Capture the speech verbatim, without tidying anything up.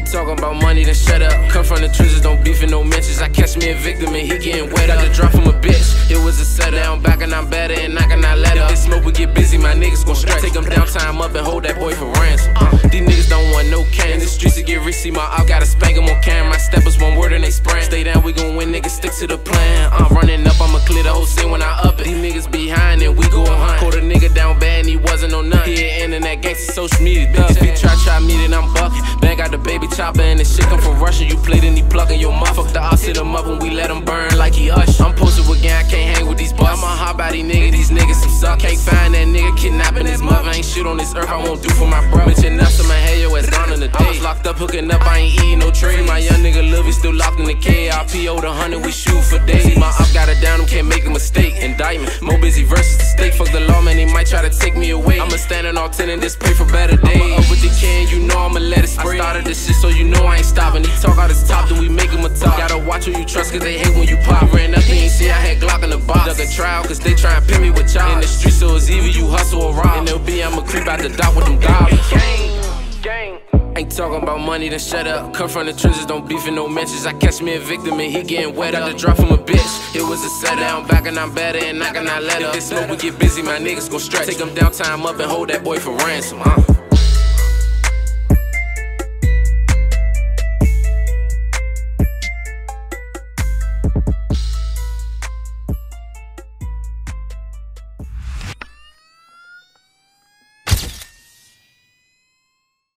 talking about money, then shut up. Come from the trenches, don't beef and no mentions. I catch me a victim and he getting wet. Got the drop from a bitch, it was a setup. Now I'm back and I'm better and I cannot let up. If they smoke, we get busy, my niggas gon' stretch. Take them down, tie him up and hold that boy for ransom. uh, These niggas don't want no can. In the streets to get rich, see my out, gotta spank them on camera. My steppers one word and they sprint. Stay down, we gon' win, niggas stick to the plan. I'm running up, I'ma clear the whole scene when I up it. These niggas behind and we go hunt. Caught a nigga down bad and he wasn't on nothing. He an internet gangsta, social media bitches be try try me, then I'm bucking. Bang got the baby chopper and this shit come from Russia. You played and he plucking your mouth. Fuck the ops, hit him up and we let him burn like he Usher. I'm posted with gang, I can't hang with these boys. I'm a hot body nigga, these niggas some suck. Can't find that nigga kidnapping his mother. Ain't shit on this earth I won't do for my brother. Bitch enough to my head, yo, it's gone in the day. I was locked up hooking up, I ain't eating no trade. My young nigga Lil, he still locked in the K. I P O the hundred, we shoot for days. My op got it down, him can't make a mistake. Indictment, more busy versus the state. Fuck the law, man, they might try to take me away. I'ma stand in all ten and just pray for better days. I'ma up with the can, you know I'ma let it spray. I started this shit so you know I ain't stopping. He talk out his top, then we make him a top. Gotta watch who you trust cause they hate when you pop. You ran up and you see I had Glock in the box. Dug a trial cause they try and pin me with y'all. In the streets so it's either you hustle or rob. And they'll be I'ma creep out the dock with them goblins. Gang, gang. Ain't talking about money, then shut up. Come from the trenches, don't beef and no mentions. I catch me a victim and he getting wet. Got the drop from a bitch, it was a setup. Now I'm back and I'm better and I cannot let up. If they smoke, we get busy, my niggas gon' stretch. Take them down, tie him up and hold that boy for ransom, huh?